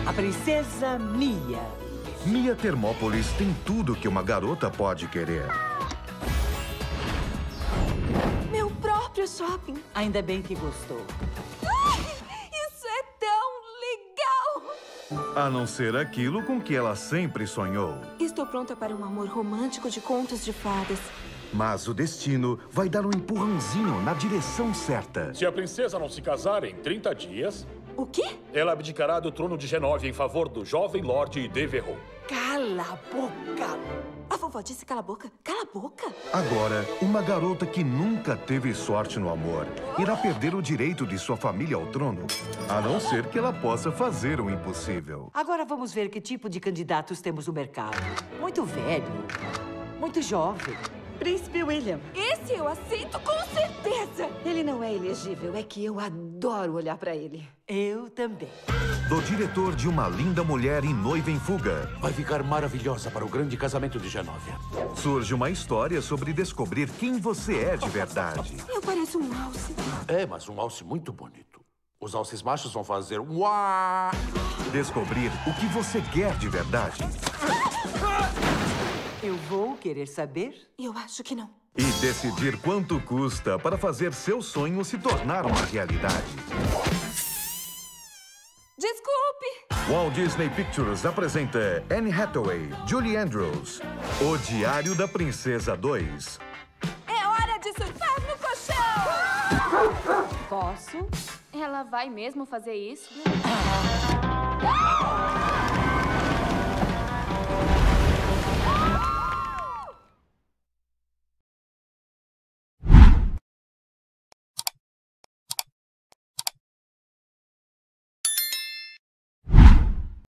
A princesa Mia. Mia Termópolis tem tudo que uma garota pode querer. Meu próprio shopping. Ainda bem que gostou. Isso é tão legal! A não ser aquilo com que ela sempre sonhou. Estou pronta para um amor romântico de contos de fadas. Mas o destino vai dar um empurrãozinho na direção certa. Se a princesa não se casar em 30 dias... O quê? Ela abdicará do trono de G9 em favor do jovem Lorde Devereux. Cala a boca! A vovó disse cala a boca. Cala a boca. Agora, uma garota que nunca teve sorte no amor irá perder o direito de sua família ao trono, a não ser que ela possa fazer o impossível. Agora vamos ver que tipo de candidatos temos no mercado. Muito velho, muito jovem. Príncipe William. Esse eu aceito com certeza. Ele não é elegível, é que eu adoro olhar pra ele. Eu também. Do diretor de Uma Linda Mulher em Noiva em Fuga, Vai ficar maravilhosa para o grande casamento de G9. surge uma história sobre descobrir quem você é de verdade. Eu pareço um alce. É, mas um alce muito bonito. Os alces machos vão fazer um uá. Descobrir o que você quer de verdade. Eu vou querer saber. Eu acho que não. E decidir quanto custa para fazer seu sonho se tornar uma realidade. Desculpe. Walt Disney Pictures apresenta Anne Hathaway, Julie Andrews, O Diário da Princesa 2. É hora de surfar no colchão. Posso? Ela vai mesmo fazer isso?